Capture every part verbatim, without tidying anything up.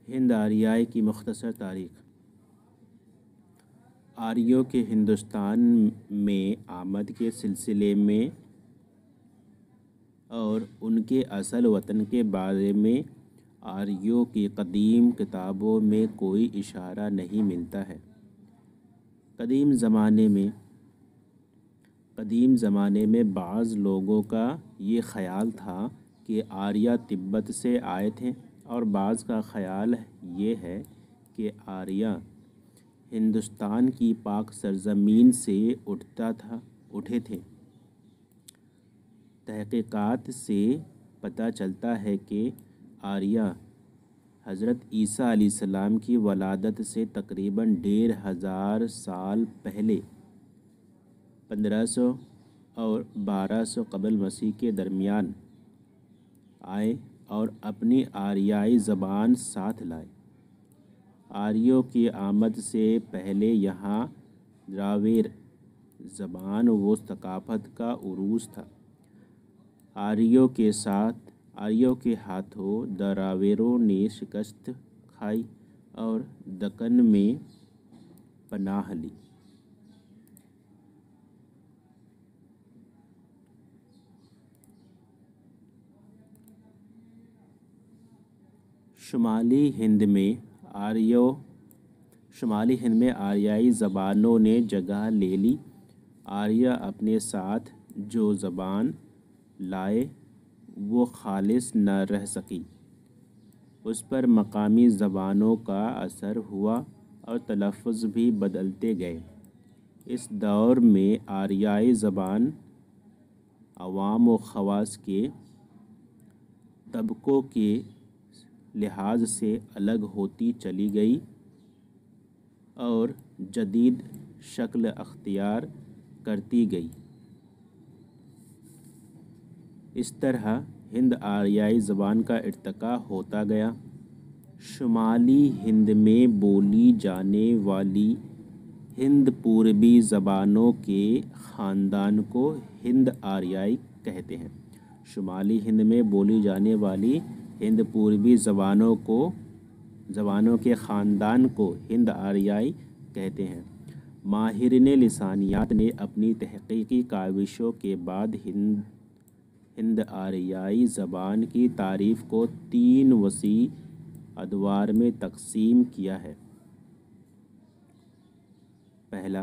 ہند آریائی کی مختصر تاریخ۔ آریوں کے ہندوستان میں آمد کے سلسلے میں اور ان کے اصل وطن کے بارے میں آریوں کی قدیم کتابوں میں کوئی اشارہ نہیں ملتا ہے۔ قدیم زمانے میں قدیم زمانے میں بعض لوگوں کا یہ خیال تھا کہ آریہ تبت سے آئے تھے، اور بعض کا خیال یہ ہے کہ آریہ ہندوستان کی پاک سرزمین سے اٹھتا تھا اٹھے تھے۔ تحقیقات سے پتہ چلتا ہے کہ آریہ حضرت عیسیٰ علیہ السلام کی ولادت سے تقریباً ڈیڑھ ہزار سال پہلے پندرہ سو اور بارہ سو قبل مسیح کے درمیان آئے اور اپنی آریائی زبان ساتھ لائے۔ آریوں کی آمد سے پہلے یہاں دراوڑ زبان و ثقافت کا عروج تھا۔ آریوں کے ساتھ آریوں کے ہاتھوں دراوڑوں نے شکست کھائی اور دکن میں پناہ لی۔ شمالی ہند میں آریوں شمالی ہند میں آریائی زبانوں نے جگہ لے لی۔ آریہ اپنے ساتھ جو زبان لائے وہ خالص نہ رہ سکی، اس پر مقامی زبانوں کا اثر ہوا اور تلفظ بھی بدلتے گئے۔ اس دور میں آریائی زبان عوام و خواص کے طبقوں کے لحاظ سے الگ ہوتی چلی گئی اور جدید شکل اختیار کرتی گئی۔ اس طرح ہند آریائی زبان کا ارتقاء ہوتا گیا۔ شمالی ہند میں بولی جانے والی ہند پوربی زبانوں کے خاندان کو ہند آریائی کہتے ہیں۔ شمالی ہند میں بولی جانے والی ہند پوربی زبانوں کو زبانوں کے خاندان کو ہند آریائی کہتے ہیں۔ ماہرین لسانیات نے اپنی تحقیقی کاوشوں کے بعد ہند ہند آریائی زبان کی تعریف کو تین وسیع ادوار میں تقسیم کیا ہے۔ پہلا،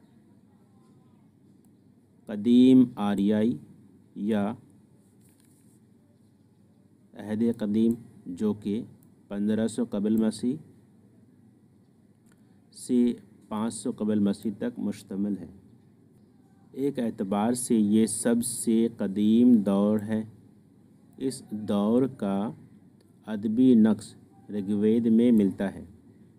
قدیم آریائی یا عہد قدیم، جو کہ پندرہ سو قبل مسیح سے پانچ سو قبل مسیح تک مشتمل ہے۔ ایک اعتبار سے یہ سب سے قدیم دور ہے۔ اس دور کا ادبی نقش رگ وید میں ملتا ہے۔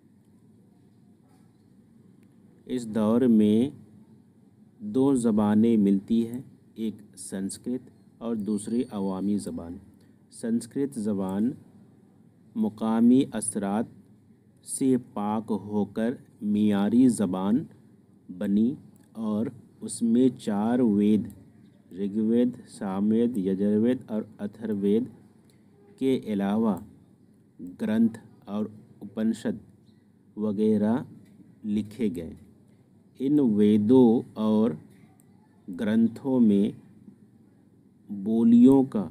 اس دور میں دو زبانیں ملتی ہیں، ایک سنسکرت اور دوسری عوامی زبان۔ سنسکرت زبان مقامی اثرات سے پاک ہو کر معیاری زبان بنی اور اس میں چار وید رگ وید، سام وید، یجر وید اور اتھر وید کے علاوہ گرنتھ اور اپنشد وغیرہ لکھے گئے۔ ان ویدوں اور گرنتھوں میں بولیوں کا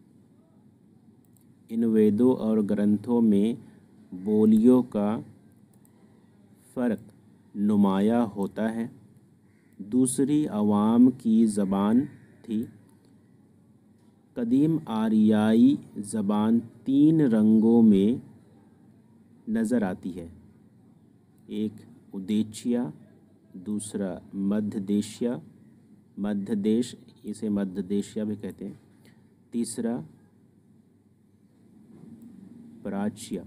ان ویدوں اور گرنتھوں میں بولیوں کا فرق نمایاں ہوتا ہے۔ دوسری عوام کی زبان تھی۔ قدیم آریائی زبان تین رنگوں میں نظر آتی ہے، ایک ادیچیا، دوسرا مدھیہ دیشیہ مدھیہ دیش اسے مدھیہ دیشیہ بھی کہتے ہیں، تیسرا پراچیہ۔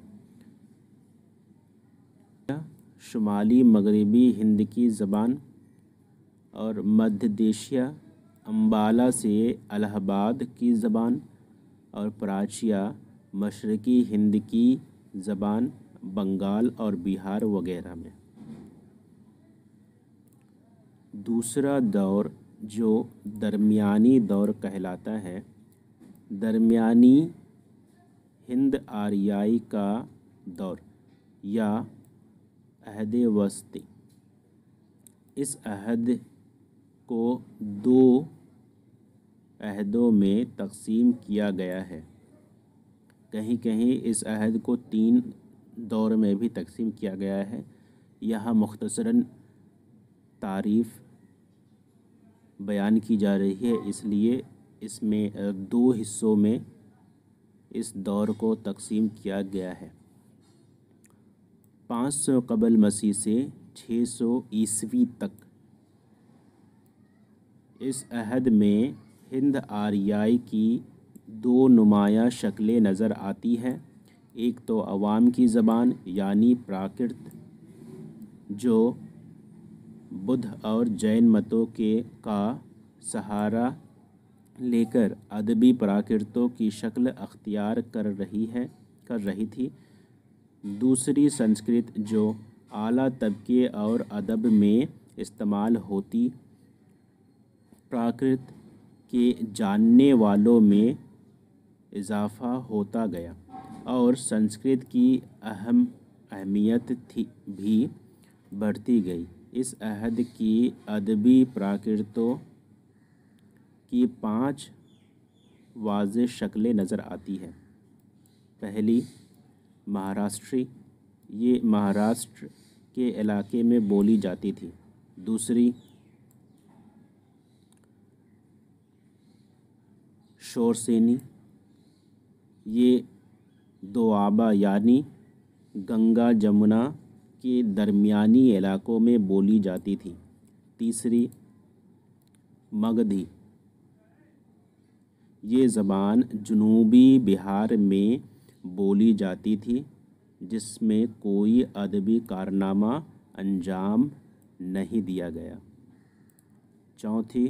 شمالی مغربی ہند کی زبان اور مدھیہ دیشیہ امبالہ سے الہ آباد کی زبان اور پراچیہ مشرقی ہند کی زبان بنگال اور بہار وغیرہ میں۔ دوسرا دور جو درمیانی دور کہلاتا ہے، درمیانی ہند آریائی کا دور یا عہد وسطی۔ اس عہد کو دو عہدوں میں تقسیم کیا گیا ہے۔ کہیں کہیں اس عہد کو تین دور میں بھی تقسیم کیا گیا ہے۔ یہاں مختصراً تعریف بیان کی جا رہی ہے، اس لیے اس میں دو حصوں میں اس دور کو تقسیم کیا گیا ہے۔ پانچ سو قبل مسیح سے چھ سو عیسوی تک اس عہد میں ہند آریائی کی دو نمایاں شکلیں نظر آتی ہیں۔ ایک تو عوام کی زبان یعنی پراکرت، جو بدھ اور جین متوں کے کا سہارا لے کر ادبی پراکرتوں کی شکل اختیار کر رہی ہے کر رہی تھی۔ دوسری سنسکرت، جو اعلیٰ طبقے اور ادب میں استعمال ہوتی پراکرت کے جاننے والوں میں اضافہ ہوتا گیا، اور سنسکرت کی اہم اہمیت تھی بھی بڑھتی گئی۔ اس عہد کی ادبی پراکرتوں کی پانچ واضح شکلیں نظر آتی ہیں۔ پہلی، مہاراشٹری، یہ مہاراشٹر کے علاقے میں بولی جاتی تھی۔ دوسری، شورسینی، یہ دوآبا یعنی گنگا جمنا کے درمیانی علاقوں میں بولی جاتی تھی۔ تیسری، مگدھی، یہ زبان جنوبی بہار میں بولی جاتی تھی، جس میں کوئی ادبی کارنامہ انجام نہیں دیا گیا۔ چوتھی،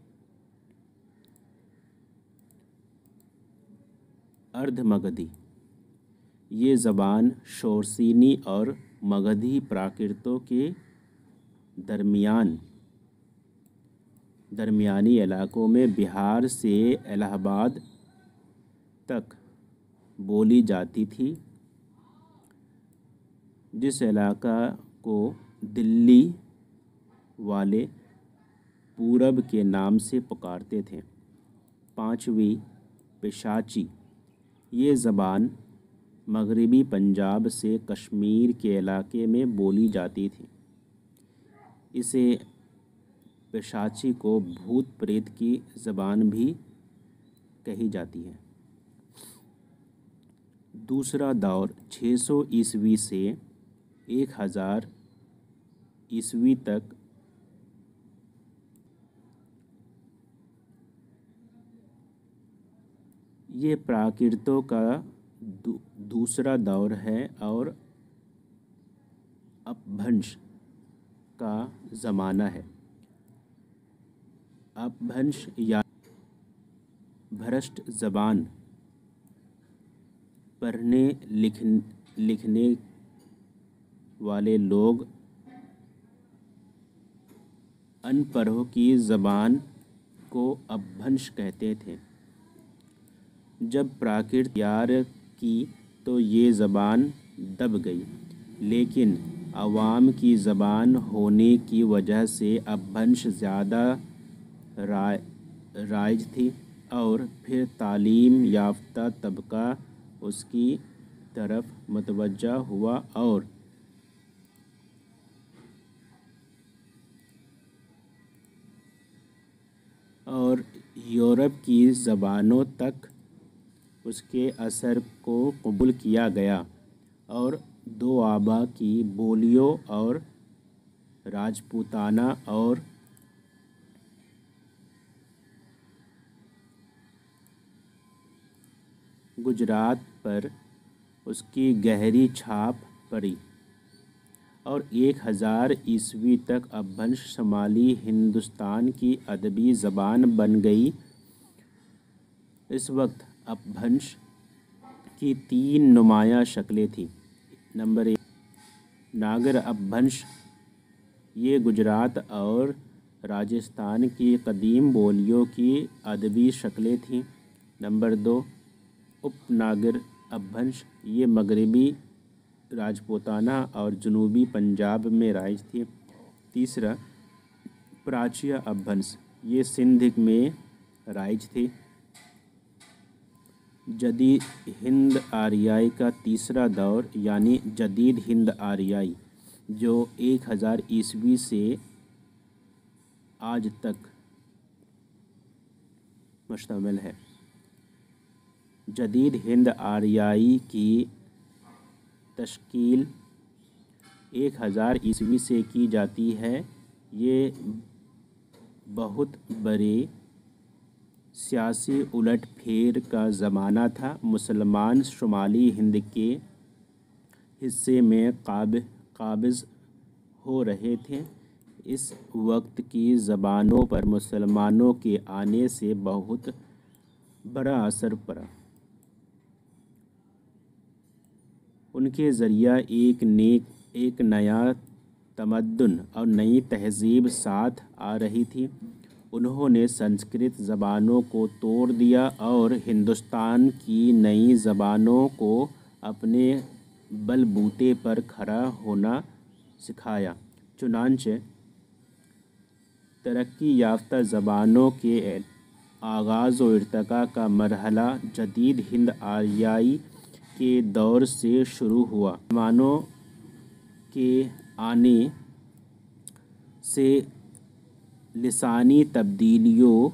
اردھ مگدھی، یہ زبان شورسینی اور مگدھی پراکرتوں کے درمیان درمیانی علاقوں میں بہار سے الہ آباد تک بولی جاتی تھی، جس علاقہ کو دلی والے پورب کے نام سے پکارتے تھے۔ پانچویں، پشاچی، یہ زبان مغربی پنجاب سے کشمیر کے علاقے میں بولی جاتی تھی۔ اسے پشاچی کو بھوت پریت کی زبان بھی کہی جاتی ہے۔ دوسرا دور چھ سو عیسوی سے ایک ہزار عیسوی تک یہ پراکرتوں کا دوسرا دور ہے اور اپبھرنش کا زمانہ ہے۔ اپبھرنش یا بھرشٹ زبان پڑھنے لکھنے والے لوگ ان پڑھوں کی زبان کو اپبھرنش کہتے تھے۔ جب پراکرت تیار کی تو یہ زبان دب گئی، لیکن عوام کی زبان ہونے کی وجہ سے اپبھرنش زیادہ رائج تھی، اور پھر تعلیم یافتہ طبقہ اس کی طرف متوجہ ہوا اور اور یورپ کی زبانوں تک اس کے اثر کو قبول کیا گیا، اور دوآبا کی بولیوں اور راجپوتانہ اور گجرات پر اس کی گہری چھاپ پڑی، اور ایک ہزار عیسوی تک اپبھرنش شمالی ہندوستان کی ادبی زبان بن گئی۔ اس وقت اپبھرنش کی تین نمایاں شکلیں تھیں۔ نمبر ایک، ناگر اپبھرنش، یہ گجرات اور راجستھان کی قدیم بولیوں کی ادبی شکلیں تھیں۔ نمبر دو، اپ ناگر اپبھرنش، یہ مغربی راجپوتانہ اور جنوبی پنجاب میں رائج تھی۔ تیسرا پراچیا اپبھنش، یہ سندھ میں رائج تھی۔ جدید ہند آریائی کا تیسرا دور یعنی جدید ہند آریائی جو ایک ہزار عیسوی سے آج تک مشتمل ہے۔ جدید ہند آریائی کی تشکیل ایک ہزار عیسوی سے کی جاتی ہے۔ یہ بہت بڑے سیاسی الٹ پھیر کا زمانہ تھا۔ مسلمان شمالی ہند کے حصے میں قابض ہو رہے تھے۔ اس وقت کی زبانوں پر مسلمانوں کے آنے سے بہت بڑا اثر پڑا۔ ان کے ذریعہ ایک نیک ایک نیا تمدن اور نئی تہذیب ساتھ آ رہی تھی۔ انہوں نے سنسکرت زبانوں کو توڑ دیا اور ہندوستان کی نئی زبانوں کو اپنے بل بوتے پر کھڑا ہونا سکھایا۔ چنانچہ ترقی یافتہ زبانوں کے آغاز و ارتقاء کا مرحلہ جدید ہند آریائی کے دور سے شروع ہوا۔ مسلمانوں کے آنے سے لسانی تبدیلیوں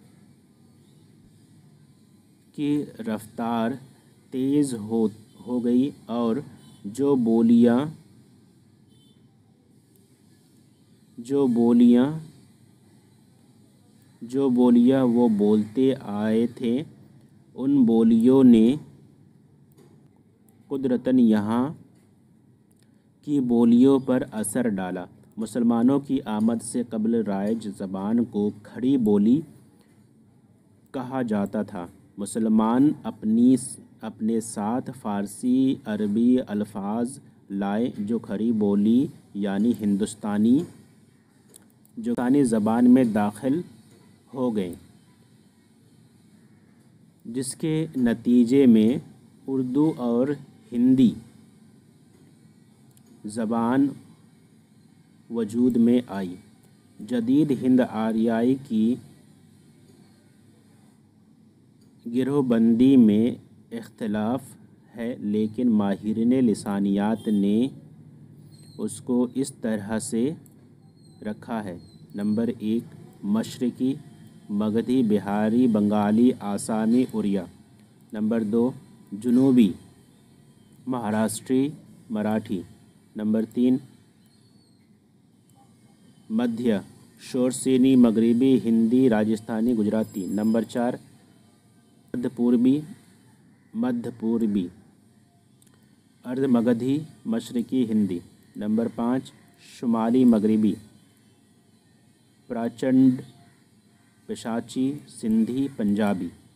کی رفتار تیز ہو ہو گئی اور جو بولیاں جو بولیاں جو بولیاں وہ بولتے آئے تھے ان بولیوں نے قدرتاً یہاں کی بولیوں پر اثر ڈالا۔ مسلمانوں کی آمد سے قبل رائج زبان کو کھڑی بولی کہا جاتا تھا۔ مسلمان اپنی اپنے ساتھ فارسی عربی الفاظ لائے جو کھڑی بولی یعنی ہندوستانی جو ہندوستانی زبان میں داخل ہو گئیں، جس کے نتیجے میں اردو اور ہندی زبان وجود میں آئی۔ جدید ہند آریائی کی گروہ بندی میں اختلاف ہے لیکن ماہرین لسانیات نے اس کو اس طرح سے رکھا ہے: نمبر ایک مشرقی مگدھی بہاری بنگالی آسامی اڑیا۔ نمبر دو جنوبی مہاراشٹری مراٹھی۔ نمبر تین مدھیہ شورسینی مغربی ہندی راجستھانی گجراتی۔ نمبر چار مدھیہ پوربی مدھیہ پوربی ارد مگدھی مشرقی ہندی۔ نمبر پانچ شمالی مغربی پراچنڈ پشاچی سندھی پنجابی۔